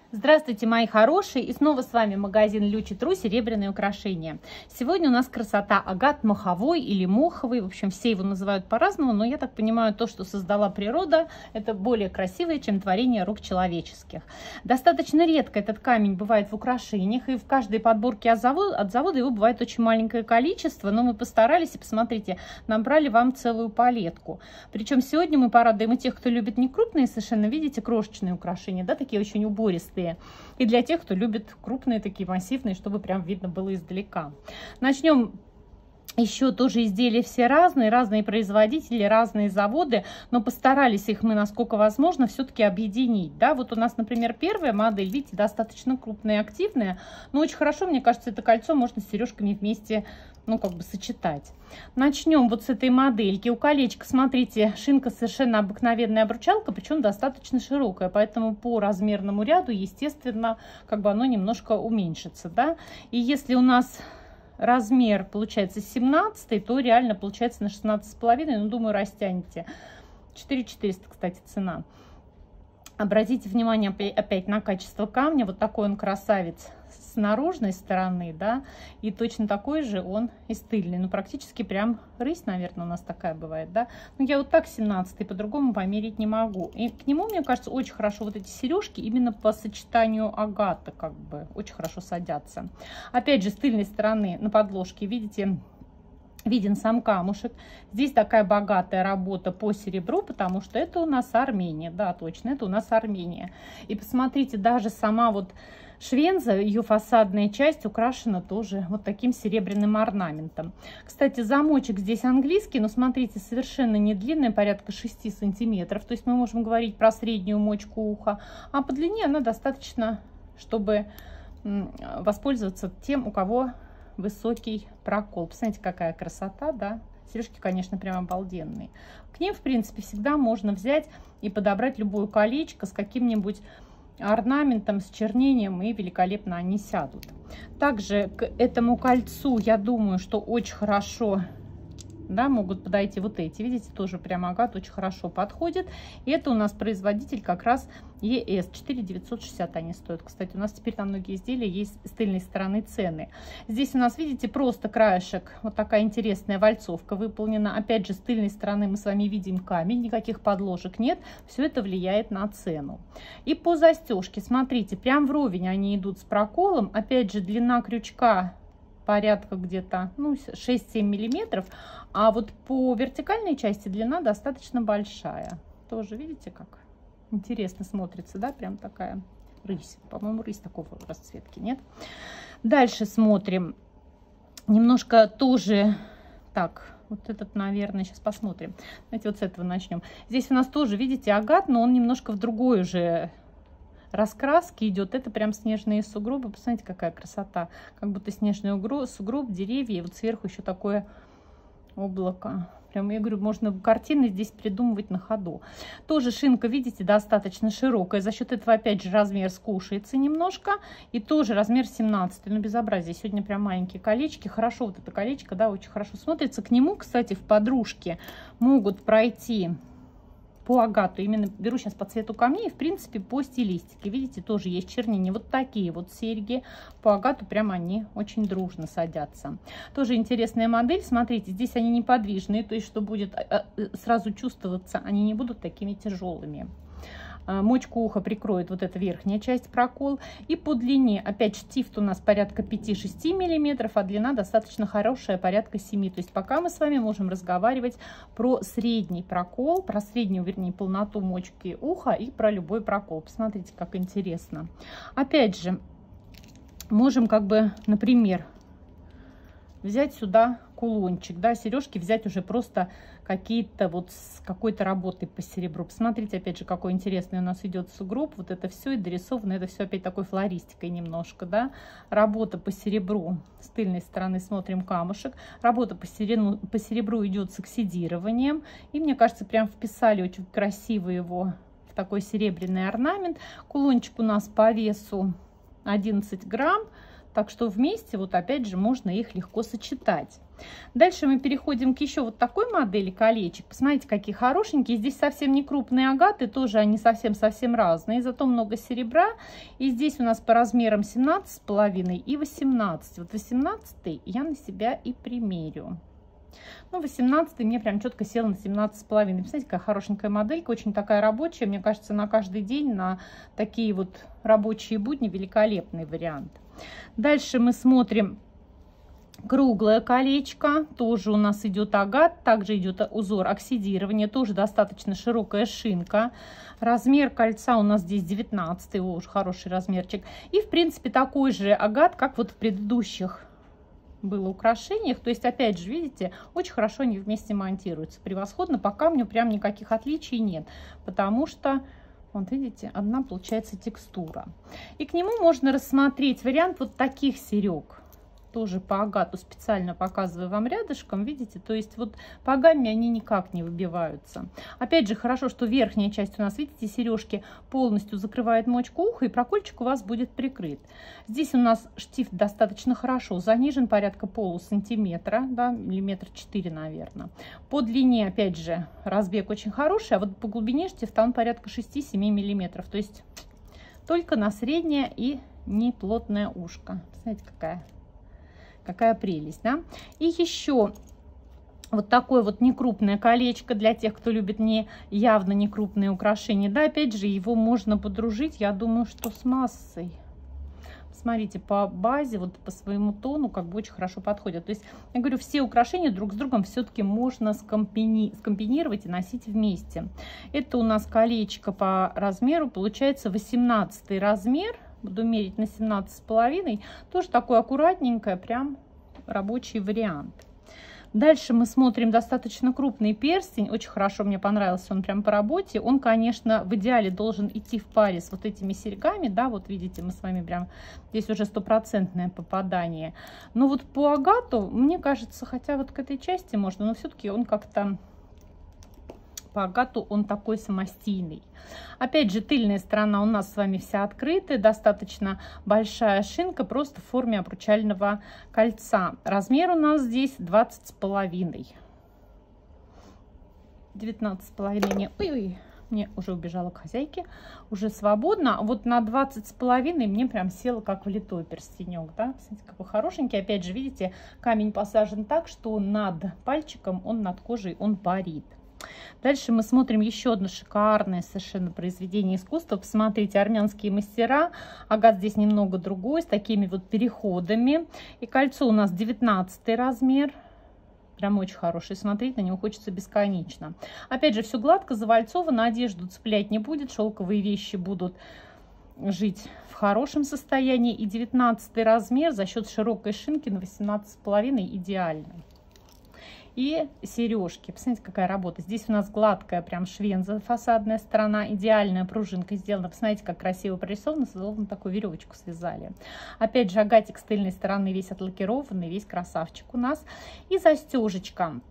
Здравствуйте, мои хорошие! И снова с вами магазин Лючи.тру серебряные украшения. Сегодня у нас красота агат моховой или моховый. В общем, все его называют по-разному, но я так понимаю, то, что создала природа, это более красивое, чем творение рук человеческих. Достаточно редко этот камень бывает в украшениях, и в каждой подборке от завода его бывает очень маленькое количество, но мы постарались, и посмотрите, набрали вам целую палетку. Причем сегодня мы порадуем и тех, кто любит не крупные совершенно, видите, крошечные украшения, да, такие очень убористые. И для тех, кто любит крупные, такие массивные, чтобы прям видно было издалека. Начнем. Еще тоже изделия все разные производители, разные заводы, но постарались их мы, насколько возможно, все-таки объединить. Да, вот у нас, например, первая модель, видите, достаточно крупная и активная, но очень хорошо, мне кажется, это кольцо можно с сережками вместе, ну, как бы сочетать. Начнем вот с этой модельки. У колечка, смотрите, шинка совершенно обыкновенная обручалка, причем достаточно широкая, поэтому по размерному ряду, естественно, как бы оно немножко уменьшится, да. И если у нас размер получается 17, то реально получается на 16,5, ну, думаю, растянете. 4400, кстати, цена. Обратите внимание опять на качество камня. Вот такой он красавец с наружной стороны, да, и точно такой же он и с тыльной. Ну, практически прям рысь, наверное, у нас такая бывает, да. Но я вот так 17-й по-другому померить не могу. И к нему, мне кажется, очень хорошо вот эти сережки именно по сочетанию агата, как бы, очень хорошо садятся. Опять же, с тыльной стороны на подложке, видите, виден сам камушек. Здесь такая богатая работа по серебру, потому что это у нас Армения. Да, точно, это у нас Армения. И посмотрите, даже сама вот швенза, ее фасадная часть украшена тоже вот таким серебряным орнаментом. Кстати, замочек здесь английский, но смотрите, совершенно не длинная, порядка 6 сантиметров. То есть мы можем говорить про среднюю мочку уха, а по длине она достаточно, чтобы воспользоваться тем, у кого высокий прокол. Посмотрите, какая красота, да? Сережки, конечно, прям обалденные. К ним, в принципе, всегда можно взять и подобрать любое колечко с каким-нибудь орнаментом, с чернением, и великолепно они сядут. Также к этому кольцу, я думаю, что очень хорошо, да, могут подойти вот эти. Видите, тоже прям агат очень хорошо подходит. И это у нас производитель как раз ES 4960 они стоят. Кстати, у нас теперь на многие изделия есть с тыльной стороны цены. Здесь у нас, видите, просто краешек, вот такая интересная вальцовка выполнена. Опять же, с тыльной стороны мы с вами видим камень, никаких подложек нет. Все это влияет на цену. И по застежке, смотрите, прям вровень они идут с проколом. Опять же, длина крючка порядка где-то, ну, 6-7 миллиметров, а вот по вертикальной части длина достаточно большая. Тоже видите, как интересно смотрится, да, прям такая рысь. По-моему, рысь такого расцветки, нет? Дальше смотрим. Немножко тоже так, вот этот, наверное, сейчас посмотрим. Давайте вот с этого начнем. Здесь у нас тоже, видите, агат, но он немножко в другой уже раскраски идет. Это прям снежные сугробы. Посмотрите, какая красота. Как будто снежный сугроб, деревья. И вот сверху еще такое облако. Прям, я говорю, можно картины здесь придумывать на ходу. Тоже шинка, видите, достаточно широкая. За счет этого, опять же, размер скушается немножко. И тоже размер 17. Ну, безобразие. Сегодня прям маленькие колечки. Хорошо вот это колечко, да, очень хорошо смотрится. К нему, кстати, в подружке могут пройти по агату, именно беру сейчас по цвету камней, в принципе, по стилистике. Видите, тоже есть чернение. Вот такие вот серьги по агату, прям они очень дружно садятся. Тоже интересная модель. Смотрите, здесь они неподвижные, то есть, что будет сразу чувствоваться, они не будут такими тяжелыми. Мочку уха прикроет вот эта верхняя часть, прокол. И по длине, опять штифт у нас порядка 5-6 миллиметров, а длина достаточно хорошая, порядка 7. То есть пока мы с вами можем разговаривать про средний прокол, про среднюю, вернее, полноту мочки уха и про любой прокол. Посмотрите, как интересно. Опять же, можем как бы, например, взять сюда кулончик, да, сережки взять уже просто какие-то вот с какой-то работой по серебру. Посмотрите, опять же, какой интересный у нас идет сугроб. Вот это все и дорисовано, это все опять такой флористикой немножко, да. Работа по серебру, с тыльной стороны смотрим камушек. Работа по серебру идет с оксидированием. И мне кажется, прям вписали очень красиво его в такой серебряный орнамент. Кулончик у нас по весу 11 грамм. Так что вместе, вот опять же, можно их легко сочетать. Дальше мы переходим к еще вот такой модели колечек. Посмотрите, какие хорошенькие. Здесь совсем не крупные агаты, тоже они совсем-совсем разные, зато много серебра. И здесь у нас по размерам 17,5 и 18. Вот 18 я на себя и примерю. Ну, 18 мне прям четко сел на 17,5. Посмотрите, какая хорошенькая моделька, очень такая рабочая. Мне кажется, на каждый день, на такие вот рабочие будни великолепный вариант. Дальше мы смотрим круглое колечко. Тоже у нас идет агат, также идет узор оксидирования, тоже достаточно широкая шинка. Размер кольца у нас здесь 19, уже хороший размерчик. И, в принципе, такой же агат, как вот в предыдущих было украшениях. То есть, опять же, видите, очень хорошо они вместе монтируются. Превосходно, по камню прям никаких отличий нет, потому что, вот видите, одна получается текстура. И к нему можно рассмотреть вариант вот таких серег. Тоже по агату специально показываю вам рядышком, видите, то есть вот по гамме они никак не выбиваются. Опять же, хорошо, что верхняя часть у нас, видите, сережки полностью закрывает мочку уха, и прокольчик у вас будет прикрыт. Здесь у нас штифт достаточно хорошо занижен, порядка полусантиметра, да, миллиметр 4, наверное. По длине, опять же, разбег очень хороший, а вот по глубине штифта он порядка 6-7 миллиметров, то есть только на среднее и неплотное ушко. Смотрите, какая прелесть, да? И еще вот такое вот некрупное колечко для тех, кто любит явно не крупные украшения. Да, опять же, его можно подружить, я думаю, что с массой. Смотрите, по базе, вот по своему тону, как бы очень хорошо подходят. То есть, я говорю, все украшения друг с другом все-таки можно скомбинировать и носить вместе. Это у нас колечко по размеру, получается 18 размер. Буду мерить на 17,5. Тоже такой аккуратненькое, прям рабочий вариант. Дальше мы смотрим достаточно крупный перстень. Очень хорошо, мне понравился он прям по работе. Он, конечно, в идеале должен идти в паре с вот этими серьгами. Да, вот видите, мы с вами прям здесь уже стопроцентное попадание. Но вот по агату, мне кажется, хотя вот к этой части можно, но все-таки он как-то... По агату он такой самостийный. Опять же, тыльная сторона у нас с вами вся открытая, достаточно большая шинка, просто в форме обручального кольца. Размер у нас здесь 20,5. 19,5. Не, ой, мне уже убежала к хозяйке, уже свободно. Вот на 20,5 мне прям села как влитой перстенек, да? Смотрите, какой хорошенький. Опять же, видите, камень посажен так, что над пальчиком, он над кожей, он парит. Дальше мы смотрим еще одно шикарное совершенно произведение искусства. Посмотрите, армянские мастера. Агат здесь немного другой, с такими вот переходами. И кольцо у нас 19 размер. Прям очень хороший. Смотреть на него хочется бесконечно. Опять же, все гладко, завальцовано. Одежду цеплять не будет. Шелковые вещи будут жить в хорошем состоянии. И 19 размер за счет широкой шинки на 18,5 идеальный. И сережки. Посмотрите, какая работа. Здесь у нас гладкая прям швенза, фасадная сторона. Идеальная пружинка сделана. Посмотрите, как красиво прорисовано. Словно такую веревочку связали. Опять же, агатик с тыльной стороны весь отлакированный, весь красавчик у нас. И застежечка.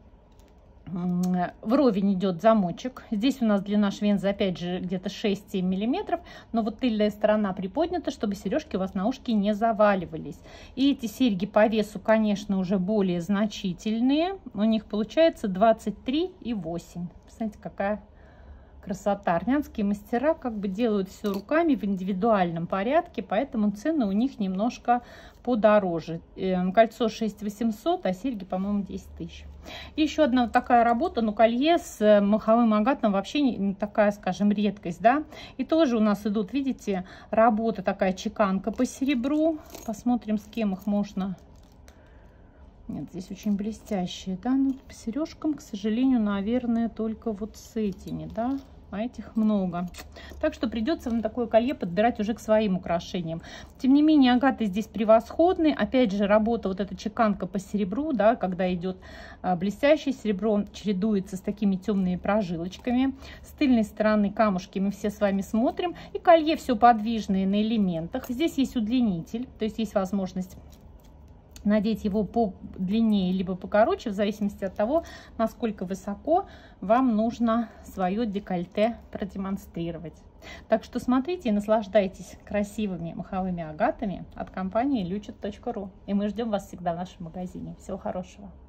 Вровень идет замочек. Здесь у нас длина швензы опять же где-то 6-7 миллиметров, но вот тыльная сторона приподнята, чтобы сережки у вас на ушки не заваливались. И эти серьги по весу, конечно, уже более значительные. У них получается 23,8. Посмотрите, какая красота. Армянские мастера как бы делают все руками в индивидуальном порядке, поэтому цены у них немножко подороже. Кольцо 6800, а серьги, по-моему, 10 тысяч. И еще одна вот такая работа, но колье с маховым агатом вообще не такая, скажем, редкость, да. И тоже у нас идут, видите, работа такая чеканка по серебру. Посмотрим, с кем их можно. Нет, здесь очень блестящие, да. Ну, по сережкам, к сожалению, наверное, только вот с этими, да. А этих много. Так что придется вам такое колье подбирать уже к своим украшениям. Тем не менее, агаты здесь превосходные. Опять же, работа, вот эта чеканка по серебру, да, когда идет блестящее серебро, он чередуется с такими темными прожилочками. С тыльной стороны камушки мы все с вами смотрим. И колье все подвижное на элементах. Здесь есть удлинитель, то есть есть возможность надеть его по длиннее либо покороче, в зависимости от того, насколько высоко вам нужно свое декольте продемонстрировать. Так что смотрите и наслаждайтесь красивыми маховыми агатами от компании luchit.ru. И мы ждем вас всегда в нашем магазине. Всего хорошего!